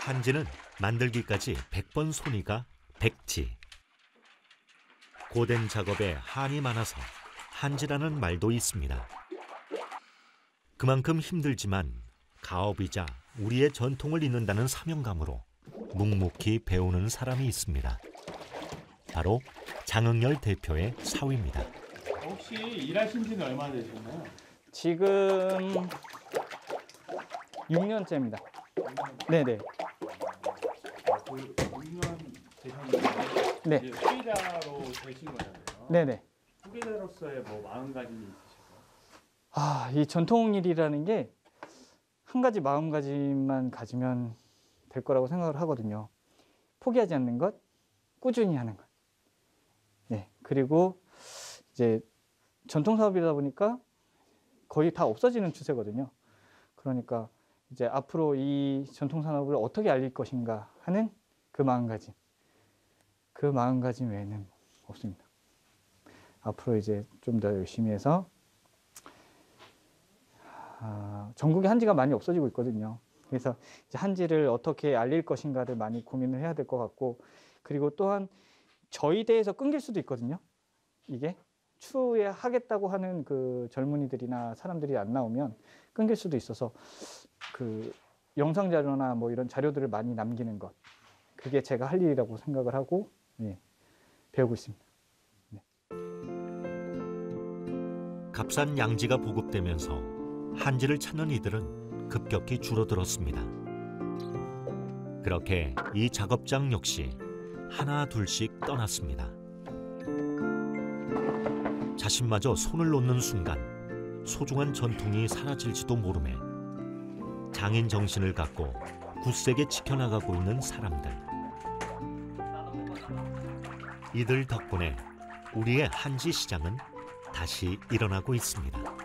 한지는 만들기까지 100번 손이가 백지. 고된 작업에 한이 많아서 한지라는 말도 있습니다. 그만큼 힘들지만 가업이자 우리의 전통을 잇는다는 사명감으로 묵묵히 배우는 사람이 있습니다. 바로 장흥열 대표의 사위입니다. 혹시 일하신 지는 얼마나 되셨나요? 지금 6년째입니다. 네네. 그 6년 되셨는데 네. 이제 후계자로 되신 거잖아요. 네네. 후계자로서의 뭐 마음가짐이 있으실까요? 이 전통일이라는 게 한 가지 마음가짐만 가지면 될 거라고 생각을 하거든요. 포기하지 않는 것, 꾸준히 하는 것. 네. 그리고 이제 전통 사업이다 보니까 거의 다 없어지는 추세거든요. 그러니까 이제 앞으로 이 전통 산업을 어떻게 알릴 것인가 하는 그 마음가짐. 그 마음가짐 외에는 없습니다. 앞으로 이제 좀 더 열심히 해서 전국에 한지가 많이 없어지고 있거든요. 그래서 이제 한지를 어떻게 알릴 것인가를 많이 고민을 해야 될 것 같고, 그리고 또한 저희 대에서 끊길 수도 있거든요. 이게 추후에 하겠다고 하는 그 젊은이들이나 사람들이 안 나오면 끊길 수도 있어서 그 영상 자료나 뭐 이런 자료들을 많이 남기는 것, 그게 제가 할 일이라고 생각을 하고 배우고 있습니다. 네. 값싼 양지가 보급되면서 한지를 찾는 이들은 급격히 줄어들었습니다. 그렇게 이 작업장 역시 하나 둘씩 떠났습니다. 자신마저 손을 놓는 순간 소중한 전통이 사라질지도 모르매 장인 정신을 갖고 굳세게 지켜나가고 있는 사람들. 이들 덕분에 우리의 한지 시장은 다시 일어나고 있습니다.